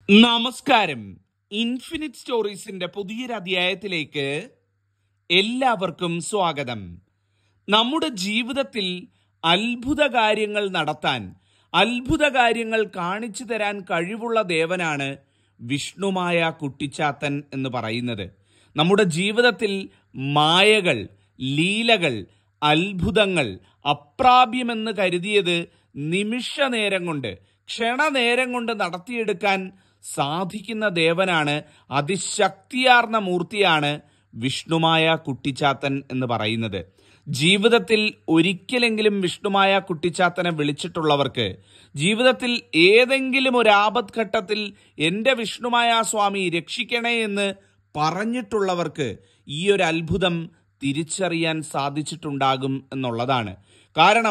നമസ്കാരം. ഇൻഫിനിറ്റ് സ്റ്റോറീസിന്റെ പുതിയൊരു അധ്യായത്തിലേക്ക് എല്ലാവർക്കും സ്വാഗതം. നമ്മുടെ ജീവിതത്തിൽ അത്ഭുത കാര്യങ്ങൾ നടത്താൻ, അത്ഭുത കാര്യങ്ങൾ കാണിച്ചു തരാൻ കഴിവുള്ള ദേവനാണ് വിഷ്ണുമായ കുട്ടിച്ചാത്തൻ എന്ന് പറയുന്നത്. നമ്മുടെ ജീവിതത്തിൽ മായകൾ, ലീലകൾ, അത്ഭുതങ്ങൾ അപ്രാപ്യമെന്ന് കരുതിയത് നിമിഷ നേരം കൊണ്ട്, ക്ഷണനേരം കൊണ്ട് നടത്തിയെടുക്കാൻ സാധിക്കുന്ന ദേവനാണ്, അതിശക്തിയാർന്ന മൂർത്തിയാണ് വിഷ്ണുമായ കുട്ടിച്ചാത്തൻ എന്ന് പറയുന്നത്. ജീവിതത്തിൽ ഒരിക്കലെങ്കിലും വിഷ്ണുമായ കുട്ടിച്ചാത്തനെ വിളിച്ചിട്ടുള്ളവർക്ക്, ജീവിതത്തിൽ ഏതെങ്കിലും ഒരു ആപത് ഘട്ടത്തിൽ എൻ്റെ വിഷ്ണുമായ സ്വാമി രക്ഷിക്കണേ എന്ന് പറഞ്ഞിട്ടുള്ളവർക്ക് ഈ ഒരു അത്ഭുതം തിരിച്ചറിയാൻ സാധിച്ചിട്ടുണ്ടാകും എന്നുള്ളതാണ്. കാരണം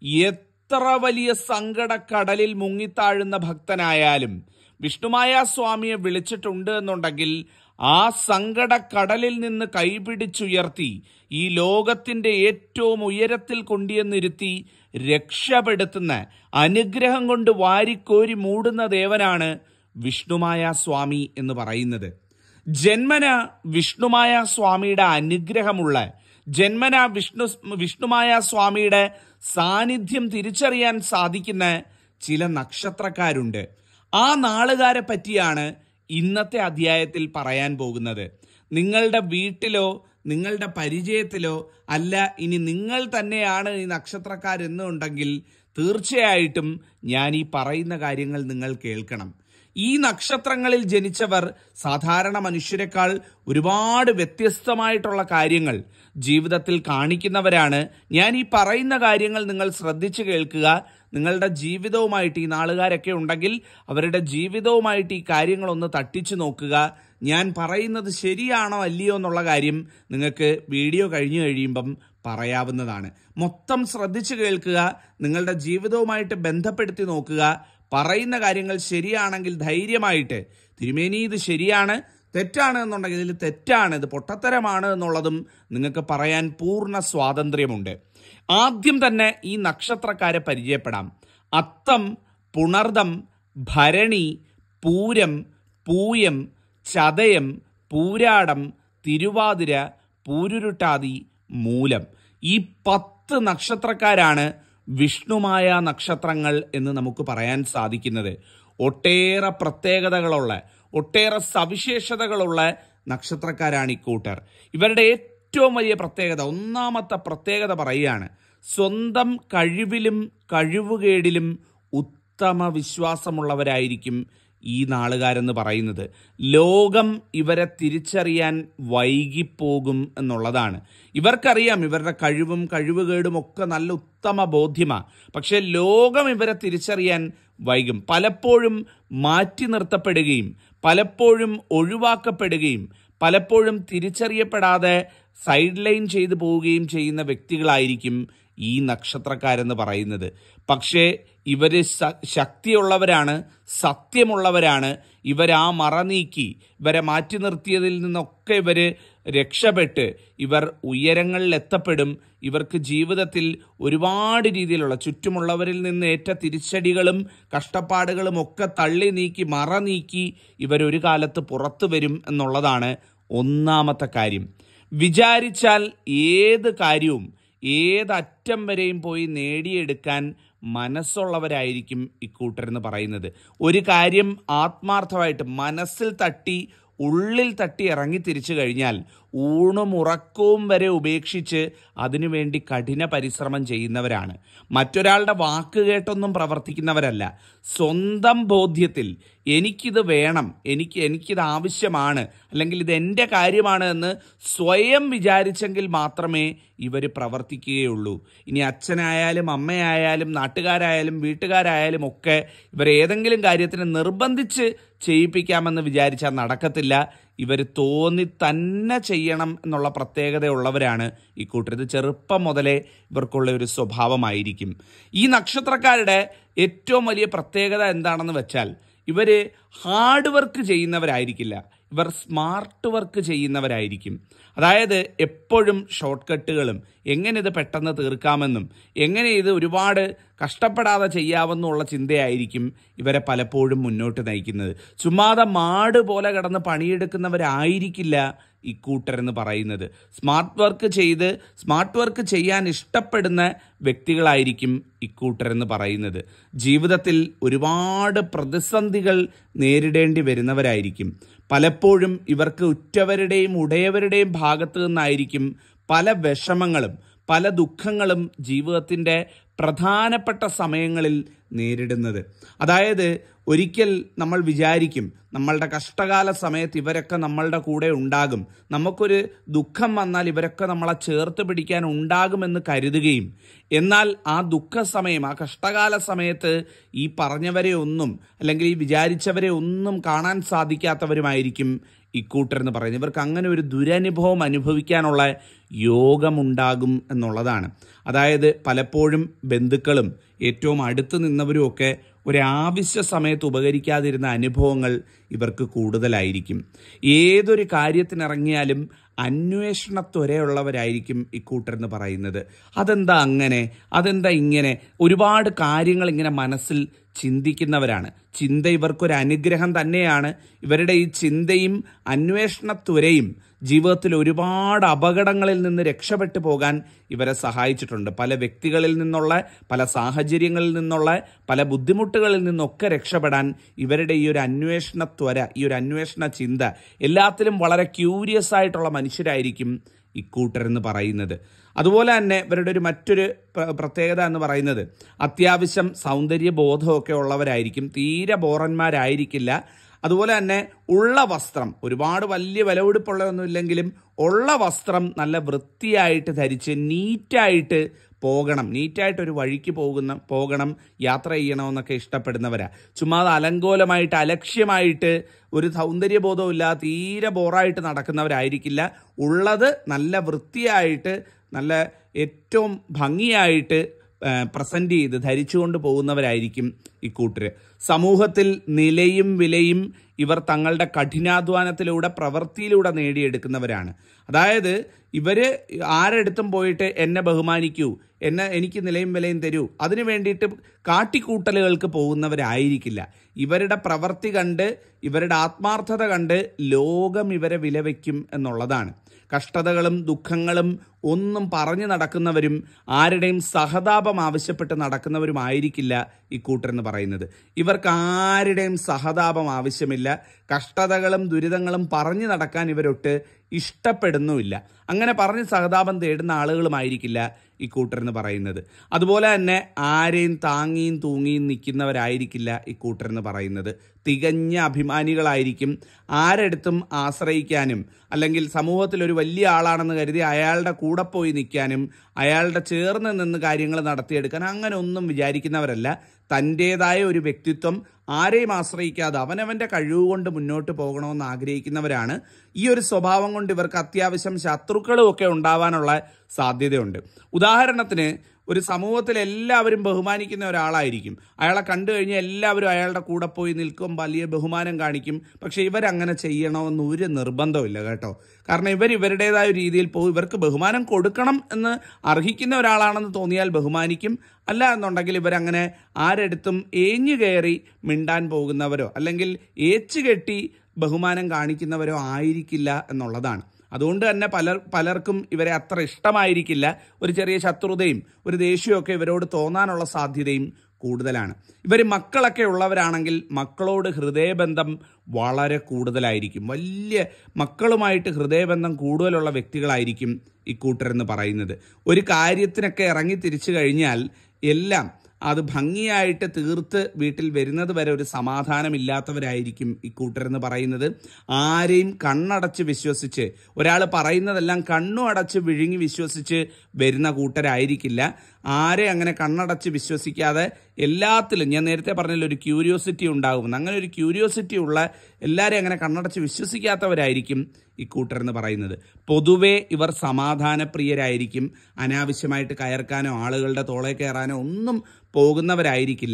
എത്ര വലിയ സങ്കടക്കടലിൽ മുങ്ങിത്താഴുന്ന ഭക്തനായാലും വിഷ്ണുമായ സ്വാമിയെ വിളിച്ചിട്ടുണ്ട് എന്നുണ്ടെങ്കിൽ ആ സങ്കടക്കടലിൽ നിന്ന് കൈപിടിച്ചുയർത്തി ഈ ലോകത്തിന്റെ ഏറ്റവും ഉയരത്തിൽ കൊണ്ടുവന്നിരുത്തി രക്ഷപ്പെടുത്തുന്ന, അനുഗ്രഹം കൊണ്ട് വാരിക്കോരി മൂടുന്ന ദേവനാണ് വിഷ്ണുമായ സ്വാമി എന്ന് പറയുന്നത്. ജന്മന വിഷ്ണുമായ സ്വാമിയുടെ അനുഗ്രഹമുള്ള, ജന്മന വിഷ്ണുമായ സ്വാമിയുടെ സാന്നിധ്യം തിരിച്ചറിയാൻ സാധിക്കുന്ന ചില നക്ഷത്രക്കാരുണ്ട്. ആ നാളുകാരെ പറ്റിയാണ് ഇന്നത്തെ അധ്യായത്തിൽ പറയാൻ പോകുന്നത്. നിങ്ങളുടെ വീട്ടിലോ നിങ്ങളുടെ പരിചയത്തിലോ അല്ല, ഇനി നിങ്ങൾ തന്നെയാണ് ഈ നക്ഷത്രക്കാരെന്നുണ്ടെങ്കിൽ തീർച്ചയായിട്ടും ഞാൻ ഈ പറയുന്ന കാര്യങ്ങൾ നിങ്ങൾ കേൾക്കണം. ഈ നക്ഷത്രങ്ങളിൽ ജനിച്ചവർ സാധാരണ മനുഷ്യരെക്കാൾ ഒരുപാട് വ്യത്യസ്തമായിട്ടുള്ള കാര്യങ്ങൾ ജീവിതത്തിൽ കാണിക്കുന്നവരാണ്. ഞാൻ ഈ പറയുന്ന കാര്യങ്ങൾ നിങ്ങൾ ശ്രദ്ധിച്ചു കേൾക്കുക. നിങ്ങളുടെ ജീവിതവുമായിട്ട്, ഈ നാളുകാരൊക്കെ ഉണ്ടെങ്കിൽ അവരുടെ ജീവിതവുമായിട്ട് ഈ കാര്യങ്ങളൊന്ന് തട്ടിച്ചു നോക്കുക. ഞാൻ പറയുന്നത് ശരിയാണോ അല്ലയോ എന്നുള്ള കാര്യം നിങ്ങൾക്ക് വീഡിയോ കഴിഞ്ഞു കഴിയുമ്പം പറയാവുന്നതാണ്. മൊത്തം ശ്രദ്ധിച്ചു കേൾക്കുക, നിങ്ങളുടെ ജീവിതവുമായിട്ട് ബന്ധപ്പെടുത്തി നോക്കുക. പറയുന്ന കാര്യങ്ങൾ ശരിയാണെങ്കിൽ ധൈര്യമായിട്ട് തിരുമേനി ഇത് ശരിയാണ്, തെറ്റാണ് എന്നുണ്ടെങ്കിൽ ഇതിൽ തെറ്റാണ്, ഇത് പൊട്ടത്തരമാണ് എന്നുള്ളതും നിങ്ങൾക്ക് പറയാൻ പൂർണ്ണ സ്വാതന്ത്ര്യമുണ്ട്. ആദ്യം തന്നെ ഈ നക്ഷത്രക്കാരെ പരിചയപ്പെടാം. അത്തം, പുണർദം, ഭരണി, പൂരം, പൂയം, ചതയം, പൂരാടം, തിരുവാതിര, പൂരുരുട്ടാതി, മൂലം. ഈ 10 നക്ഷത്രക്കാരാണ് വിഷ്ണുമായ നക്ഷത്രങ്ങൾ എന്ന് നമുക്ക് പറയാൻ സാധിക്കുന്നത്. ഒട്ടേറെ പ്രത്യേകതകളുള്ള, ഒട്ടേറെ സവിശേഷതകളുള്ള നക്ഷത്രക്കാരാണ് ഇക്കൂട്ടർ. ഇവരുടെ ഏറ്റവും വലിയ പ്രത്യേകത, ഒന്നാമത്തെ പ്രത്യേകത പറയുകയാണ്, സ്വന്തം കഴിവിലും കഴിവുകേടിലും ഉത്തമ വിശ്വാസമുള്ളവരായിരിക്കും ഈ നാളുകാരെന്ന് പറയുന്നത്. ലോകം ഇവരെ തിരിച്ചറിയാൻ വൈകിപ്പോകും എന്നുള്ളതാണ്. ഇവർക്കറിയാം ഇവരുടെ കഴിവും കഴിവുകേടും ഒക്കെ നല്ല ഉത്തമ ബോധ്യമാണ്. പക്ഷെ ലോകം ഇവരെ തിരിച്ചറിയാൻ വൈകും. പലപ്പോഴും മാറ്റി നിർത്തപ്പെടുകയും പലപ്പോഴും ഒഴിവാക്കപ്പെടുകയും പലപ്പോഴും തിരിച്ചറിയപ്പെടാതെ സൈഡ് ലൈൻ ചെയ്തു പോവുകയും ചെയ്യുന്ന വ്യക്തികളായിരിക്കും ഈ നക്ഷത്രക്കാരെന്ന് പറയുന്നത്. പക്ഷേ ഇവർ ശക്തിയുള്ളവരാണ്, സത്യമുള്ളവരാണ്. ഇവരാ മറ നീക്കി, ഇവരെ മാറ്റി നിർത്തിയതിൽ നിന്നൊക്കെ ഇവർ രക്ഷപ്പെട്ട് ഇവർ ഉയരങ്ങളിൽ എത്തപ്പെടും. ഇവർക്ക് ജീവിതത്തിൽ ഒരുപാട് രീതിയിലുള്ള, ചുറ്റുമുള്ളവരിൽ നിന്ന് ഏറ്റ തിരിച്ചടികളും കഷ്ടപ്പാടുകളും ഒക്കെ തള്ളി നീക്കി, മറ നീക്കി ഇവരൊരു കാലത്ത് പുറത്തു വരും എന്നുള്ളതാണ് ഒന്നാമത്തെ കാര്യം. വിചാരിച്ചാൽ ഏത് കാര്യവും ഏതറ്റം വരെയും പോയി നേടിയെടുക്കാൻ മനസ്സുള്ളവരായിരിക്കും ഇക്കൂട്ടരെന്ന് പറയുന്നത്. ഒരു കാര്യം ആത്മാർത്ഥമായിട്ട് മനസ്സിൽ തട്ടി, ഉള്ളിൽ തട്ടി ഇറങ്ങി തിരിച്ചു കഴിഞ്ഞാൽ ഊണും ഉറക്കവും വരെ ഉപേക്ഷിച്ച് അതിനുവേണ്ടി കഠിന പരിശ്രമം ചെയ്യുന്നവരാണ്. മറ്റൊരാളുടെ വാക്ക് കേട്ടൊന്നും പ്രവർത്തിക്കുന്നവരല്ല. സ്വന്തം ബോധ്യത്തിൽ എനിക്കിത് വേണം, എനിക്കിത് ആവശ്യമാണ്, അല്ലെങ്കിൽ ഇത് എൻ്റെ കാര്യമാണ് എന്ന് സ്വയം വിചാരിച്ചെങ്കിൽ മാത്രമേ ഇവർ പ്രവർത്തിക്കുകയുള്ളൂ. ഇനി അച്ഛനായാലും അമ്മയായാലും നാട്ടുകാരായാലും വീട്ടുകാരായാലും ഒക്കെ ഇവർ ഏതെങ്കിലും കാര്യത്തിന് നിർബന്ധിച്ച് ചെയ്യിപ്പിക്കാമെന്ന് വിചാരിച്ചാൽ നടക്കത്തില്ല. ഇവർ തോന്നി തന്നെ ചെയ്യണം എന്നുള്ള പ്രത്യേകതയുള്ളവരാണ് ഇക്കൂട്ടർ. ഇത് ചെറുപ്പം മുതലേ ഇവർക്കുള്ള ഒരു സ്വഭാവമായിരിക്കും. ഈ നക്ഷത്രക്കാരുടെ ഏറ്റവും വലിയ പ്രത്യേകത എന്താണെന്ന് വെച്ചാൽ, ഇവർ ഹാർഡ് വർക്ക് ചെയ്യുന്നവരായിരിക്കില്ല, ഇവർ സ്മാർട്ട് വർക്ക് ചെയ്യുന്നവരായിരിക്കും. അതായത് എപ്പോഴും ഷോർട്ട് കട്ടുകളും എങ്ങനെ ഇത് പെട്ടെന്ന് തീർക്കാമെന്നും എങ്ങനെ ഇത് ഒരുപാട് കഷ്ടപ്പെടാതെ ചെയ്യാമെന്നുള്ള ചിന്തയായിരിക്കും ഇവരെ പലപ്പോഴും മുന്നോട്ട് നയിക്കുന്നത്. ചുമ്മാതെ മാട് പോലെ കിടന്ന് പണിയെടുക്കുന്നവരായിരിക്കില്ല ഇക്കൂട്ടരെന്ന് പറയുന്നത്. സ്മാർട്ട് വർക്ക് ചെയ്യാൻ ഇഷ്ടപ്പെടുന്ന വ്യക്തികളായിരിക്കും ഇക്കൂട്ടരെന്ന് പറയുന്നത്. ജീവിതത്തിൽ ഒരുപാട് പ്രതിസന്ധികൾ നേരിടേണ്ടി വരുന്നവരായിരിക്കും. പലപ്പോഴും ഇവർക്ക് ഉറ്റവരുടെയും ഉടയവരുടെയും ഭാഗത്തു നിന്നായിരിക്കും പല വിഷമങ്ങളും പല ദുഃഖങ്ങളും ജീവിതത്തിൻ്റെ പ്രധാനപ്പെട്ട സമയങ്ങളിൽ നേരിടുന്നത്. അതായത് ഒരിക്കൽ നമ്മൾ വിചാരിക്കും നമ്മളുടെ കഷ്ടകാല സമയത്ത് ഇവരൊക്കെ നമ്മളുടെ കൂടെ ഉണ്ടാകും, നമുക്കൊരു ദുഃഖം വന്നാൽ ഇവരൊക്കെ നമ്മളെ ചേർത്ത് പിടിക്കാൻ ഉണ്ടാകുമെന്ന് കരുതുകയും എന്നാൽ ആ ദുഃഖ സമയം, ആ കഷ്ടകാല സമയത്ത് ഈ പറഞ്ഞവരെ ഒന്നും അല്ലെങ്കിൽ ഈ വിചാരിച്ചവരെ ഒന്നും കാണാൻ സാധിക്കാത്തവരുമായിരിക്കും ഇക്കൂട്ടരെന്ന് പറയുന്നത്. ഇവർക്ക് അങ്ങനെ ഒരു ദുരനുഭവം അനുഭവിക്കാനുള്ള യോഗമുണ്ടാകും എന്നുള്ളതാണ്. അതായത് പലപ്പോഴും ബന്ധുക്കളും ഏറ്റവും അടുത്ത് നിന്നവരും ഒക്കെ ഒരാവശ്യ സമയത്ത് ഉപകരിക്കാതിരുന്ന അനുഭവങ്ങൾ ഇവർക്ക് കൂടുതലായിരിക്കും. ഏതൊരു കാര്യത്തിനിറങ്ങിയാലും അന്വേഷണത്വരയുള്ളവരായിരിക്കും ഇക്കൂട്ടരെന്ന് പറയുന്നത്. അതെന്താ അങ്ങനെ, അതെന്താ ഇങ്ങനെ, ഒരുപാട് കാര്യങ്ങൾ ഇങ്ങനെ മനസ്സിൽ ചിന്തിക്കുന്നവരാണ്. ചിന്ത ഇവർക്കൊരു അനുഗ്രഹം തന്നെയാണ്. ഇവരുടെ ഈ ചിന്തയും അന്വേഷണത്വരയും ജീവിതത്തിൽ ഒരുപാട് അപകടങ്ങളിൽ നിന്ന് രക്ഷപ്പെട്ടു പോകാൻ ഇവരെ സഹായിച്ചിട്ടുണ്ട്. പല വ്യക്തികളിൽ നിന്നുള്ള, പല സാഹചര്യങ്ങളിൽ നിന്നുള്ള, പല ബുദ്ധിമുട്ടുകളിൽ നിന്നൊക്കെ രക്ഷപ്പെടാൻ ഇവരുടെ ഈ ഒരു അന്വേഷണത്വര, ഈ ഒരു അന്വേഷണ ചിന്ത, എല്ലാത്തിലും വളരെ ക്യൂരിയസ് ആയിട്ടുള്ള മനുഷ്യരായിരിക്കും ഇക്കൂട്ടരെന്ന് പറയുന്നത്. അതുപോലെ തന്നെ ഇവരുടെ ഒരു മറ്റൊരു പ്രത്യേകത എന്ന് പറയുന്നത് അത്യാവശ്യം സൗന്ദര്യബോധമൊക്കെ ഉള്ളവരായിരിക്കും. തീരെ ബോറന്മാരായിരിക്കില്ല. അതുപോലെ തന്നെ ഉള്ള വസ്ത്രം, ഒരുപാട് വലിയ വിലപിടിപ്പുള്ളതൊന്നുമില്ലെങ്കിലും ഉള്ള വസ്ത്രം നല്ല വൃത്തിയായിട്ട് ധരിച്ച് നീറ്റായിട്ട് പോകണം, നീറ്റായിട്ടൊരു വഴിക്ക് പോകണം, യാത്ര ചെയ്യണമെന്നൊക്കെ ഇഷ്ടപ്പെടുന്നവരാ. ചുമ്മാതെ അലങ്കോലമായിട്ട് അലക്ഷ്യമായിട്ട് ഒരു സൗന്ദര്യബോധവും ഇല്ലാതെ തീരെ ബോറായിട്ട് നടക്കുന്നവരായിരിക്കില്ല. ഉള്ളത് നല്ല വൃത്തിയായിട്ട് നല്ല ഏറ്റവും ഭംഗിയായിട്ട് പ്രസന്റ് ചെയ്ത് ധരിച്ചുകൊണ്ട് പോകുന്നവരായിരിക്കും ഇക്കൂട്ടര്. സമൂഹത്തിൽ നിലയും വിലയും ഇവർ തങ്ങളുടെ കഠിനാധ്വാനത്തിലൂടെ പ്രവൃത്തിയിലൂടെ നേടിയെടുക്കുന്നവരാണ്. അതായത് ഇവര് ആരെടുത്തും പോയിട്ട് എന്നെ ബഹുമാനിക്കൂ, എനിക്ക് നിലയും വിലയും തരൂ, അതിനു വേണ്ടിയിട്ട് കാട്ടിക്കൂട്ടലുകൾക്ക് പോകുന്നവരായിരിക്കില്ല. ഇവരുടെ പ്രവൃത്തി കണ്ട്, ഇവരുടെ ആത്മാർത്ഥത കണ്ട് ലോകം ഇവരെ വിലവെക്കും എന്നുള്ളതാണ്. കഷ്ടതകളും ദുഃഖങ്ങളും ഒന്നും പറഞ്ഞു നടക്കുന്നവരും ആരുടെയും സഹതാപം ആവശ്യപ്പെട്ട് നടക്കുന്നവരുമായിരിക്കില്ല ഇക്കൂട്ടരെന്ന് പറയുന്നത്. ഇവർക്ക് ആരുടെയും സഹതാപം ആവശ്യമില്ല. കഷ്ടതകളും ദുരിതങ്ങളും പറഞ്ഞു നടക്കാൻ ഇവരൊട്ട് ഇഷ്ടപ്പെടുന്നുമില്ല. അങ്ങനെ പറഞ്ഞ് സഹതാപം തേടുന്ന ആളുകളുമായിരിക്കില്ല ഇക്കൂട്ടരെന്ന് പറയുന്നത്. അതുപോലെ തന്നെ ആരെയും താങ്ങിയും തൂങ്ങിയും നിൽക്കുന്നവരായിരിക്കില്ല ഇക്കൂട്ടരെന്ന് പറയുന്നത്. തികഞ്ഞ അഭിമാനികളായിരിക്കും. ആരെടുത്തും ആശ്രയിക്കാനും അല്ലെങ്കിൽ സമൂഹത്തിൽ ഒരു വലിയ ആളാണെന്ന് കരുതി അയാളുടെ കൂടെ പോയി നിൽക്കാനും അയാളുടെ ചേർന്ന് നിന്ന് കാര്യങ്ങൾ നടത്തിയെടുക്കാൻ അങ്ങനെ ഒന്നും വിചാരിക്കുന്നവരല്ല. തൻ്റേതായ ഒരു വ്യക്തിത്വം ആരെയും ആശ്രയിക്കാതെ അവനവൻ്റെ കഴിവുകൊണ്ട് മുന്നോട്ട് പോകണമെന്ന് ആഗ്രഹിക്കുന്നവരാണ്. ഈ ഒരു സ്വഭാവം കൊണ്ട് ഇവർക്ക് അത്യാവശ്യം ശത്രുക്കളും ഒക്കെ ഉണ്ടാവാനുള്ള സാധ്യതയുണ്ട്. ഉദാഹരണത്തിന് ഒരു സമൂഹത്തിൽ എല്ലാവരും ബഹുമാനിക്കുന്ന ഒരാളായിരിക്കും. അയാളെ കണ്ടു കഴിഞ്ഞാൽ എല്ലാവരും അയാളുടെ കൂടെ പോയി നിൽക്കും, വലിയ ബഹുമാനം കാണിക്കും. പക്ഷെ ഇവരങ്ങനെ ചെയ്യണമെന്ന് ഒരു നിർബന്ധമില്ല കേട്ടോ. കാരണം ഇവരുടേതായ രീതിയിൽ പോകും. ഇവർക്ക് ബഹുമാനം കൊടുക്കണം എന്ന് അർഹിക്കുന്ന ഒരാളാണെന്ന് തോന്നിയാൽ ബഹുമാനിക്കും. അല്ല എന്നുണ്ടെങ്കിൽ ഇവരങ്ങനെ ആരെടുത്തും ഏഞ്ഞു കയറി മിണ്ടാൻ പോകുന്നവരോ അല്ലെങ്കിൽ ഏച്ചുകെട്ടി ബഹുമാനം കാണിക്കുന്നവരോ ആയിരിക്കില്ല എന്നുള്ളതാണ്. അതുകൊണ്ട് തന്നെ പലർക്കും ഇവരെ അത്ര ഇഷ്ടമായിരിക്കില്ല. ഒരു ചെറിയ ശത്രുതയും ഒരു ദേഷ്യമൊക്കെ ഇവരോട് തോന്നാനുള്ള സാധ്യതയും കൂടുതലാണ്. ഇവർ മക്കളൊക്കെ ഉള്ളവരാണെങ്കിൽ മക്കളോട് ഹൃദയബന്ധം വളരെ കൂടുതലായിരിക്കും. വലിയ മക്കളുമായിട്ട് ഹൃദയബന്ധം കൂടുതലുള്ള വ്യക്തികളായിരിക്കും ഇക്കൂട്ടരെന്ന് പറയുന്നത്. ഒരു കാര്യത്തിനൊക്കെ ഇറങ്ങി തിരിച്ചു കഴിഞ്ഞാൽ എല്ലാം അത് ഭംഗിയായിട്ട് തീർത്ത് വീട്ടിൽ വരുന്നത് വരെ ഒരു സമാധാനമില്ലാത്തവരായിരിക്കും ഇക്കൂട്ടരെന്ന് പറയുന്നത്. ആരെയും കണ്ണടച്ച് വിശ്വസിച്ച്, ഒരാൾ പറയുന്നതെല്ലാം കണ്ണും അടച്ച് വിഴുങ്ങി വിശ്വസിച്ച് വരുന്ന കൂട്ടരായിരിക്കില്ല. ആരെ അങ്ങനെ കണ്ണടച്ച് വിശ്വസിക്കാതെ എല്ലാത്തിലും, ഞാൻ നേരത്തെ പറഞ്ഞതിൽ ഒരു ക്യൂരിയോസിറ്റി ഉണ്ടാകുമെന്ന്, അങ്ങനെ ഒരു ക്യൂരിയോസിറ്റി ഉള്ള എല്ലാവരെയും അങ്ങനെ കണ്ണടച്ച് വിശ്വസിക്കാത്തവരായിരിക്കും ഇക്കൂട്ടരെന്ന് പറയുന്നത്. പൊതുവെ ഇവർ സമാധാനപ്രിയരായിരിക്കും. അനാവശ്യമായിട്ട് കയർക്കാനോ ആളുകളുടെ തോളെ കയറാനോ ഒന്നും പോകുന്നവരായിരിക്കില്ല.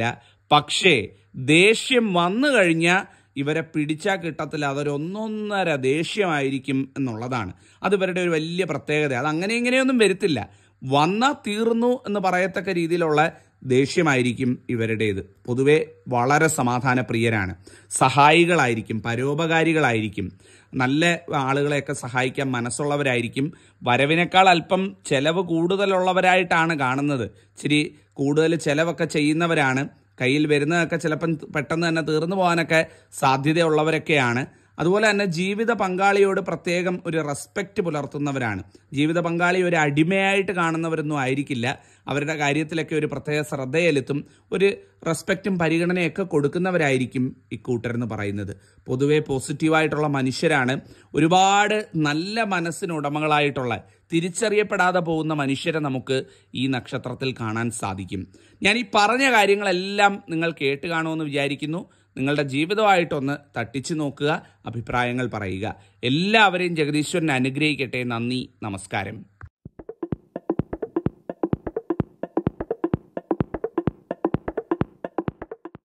പക്ഷേ ദേഷ്യം വന്നു കഴിഞ്ഞാൽ ഇവരെ പിടിച്ചാൽ കിട്ടത്തില്ല. അതൊരൊന്നൊന്നര ദേഷ്യമായിരിക്കും എന്നുള്ളതാണ്. അത് ഇവരുടെ ഒരു വലിയ പ്രത്യേകത. അത് അങ്ങനെ ഇങ്ങനെയൊന്നും വരുത്തില്ല. വന്നാൽ തീർന്നു എന്ന് പറയത്തക്ക രീതിയിലുള്ള ദേഷ്യമായിരിക്കും ഇവരുടേത്. പൊതുവെ വളരെ സമാധാനപ്രിയരാണ്, സഹായികളായിരിക്കും, പരോപകാരികളായിരിക്കും, നല്ല ആളുകളെയൊക്കെ സഹായിക്കാൻ മനസ്സുള്ളവരായിരിക്കും. വരവിനേക്കാൾ അല്പം ചെലവ് കൂടുതലുള്ളവരായിട്ടാണ് കാണുന്നത്. ഇച്ചിരി കൂടുതൽ ചെലവൊക്കെ ചെയ്യുന്നവരാണ്. കയ്യിൽ വരുന്നതൊക്കെ ചിലപ്പം പെട്ടെന്ന് തന്നെ തീർന്നു പോകാനൊക്കെ സാധ്യതയുള്ളവരൊക്കെയാണ്. അതുപോലെ തന്നെ ജീവിത പങ്കാളിയോട് പ്രത്യേകം ഒരു റെസ്പെക്റ്റ് പുലർത്തുന്നവരാണ്. ജീവിത പങ്കാളി ഒരു അടിമയായിട്ട് കാണുന്നവരൊന്നും ആയിരിക്കില്ല. അവരുടെ കാര്യത്തിലൊക്കെ ഒരു പ്രത്യേക ശ്രദ്ധ ചെലുത്തും, ഒരു റെസ്പെക്റ്റും പരിഗണനയൊക്കെ കൊടുക്കുന്നവരായിരിക്കും ഇക്കൂട്ടരെന്ന് പറയുന്നത്. പൊതുവെ പോസിറ്റീവായിട്ടുള്ള മനുഷ്യരാണ്. ഒരുപാട് നല്ല മനസ്സിനുടമകളായിട്ടുള്ള, തിരിച്ചറിയപ്പെടാതെ പോകുന്ന മനുഷ്യരെ നമുക്ക് ഈ നക്ഷത്രത്തിൽ കാണാൻ സാധിക്കും. ഞാൻ ഈ പറഞ്ഞ കാര്യങ്ങളെല്ലാം നിങ്ങൾ കേട്ട് കാണുമെന്ന് വിചാരിക്കുന്നു. നിങ്ങളുടെ ജീവിതമായിട്ടൊന്ന് തട്ടിച്ചു നോക്കുക, അഭിപ്രായങ്ങൾ പറയുക. എല്ലാവരെയും ജഗദീശ്വരൻ അനുഗ്രഹിക്കട്ടെ. നന്ദി, നമസ്കാരം.